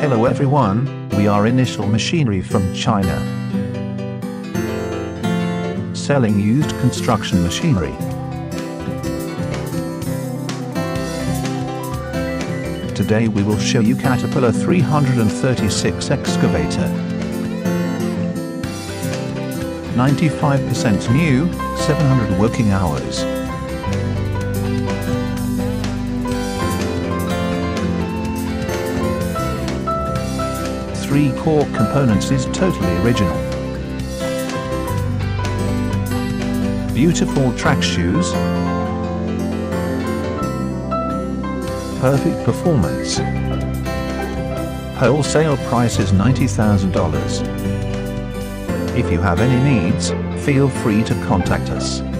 Hello everyone, we are Initial Machinery from China, selling used construction machinery. Today we will show you Caterpillar 336 excavator. 95% new, 700 working hours. Three core components is totally original. Beautiful track shoes. Perfect performance. Wholesale price is $90,000. If you have any needs, feel free to contact us.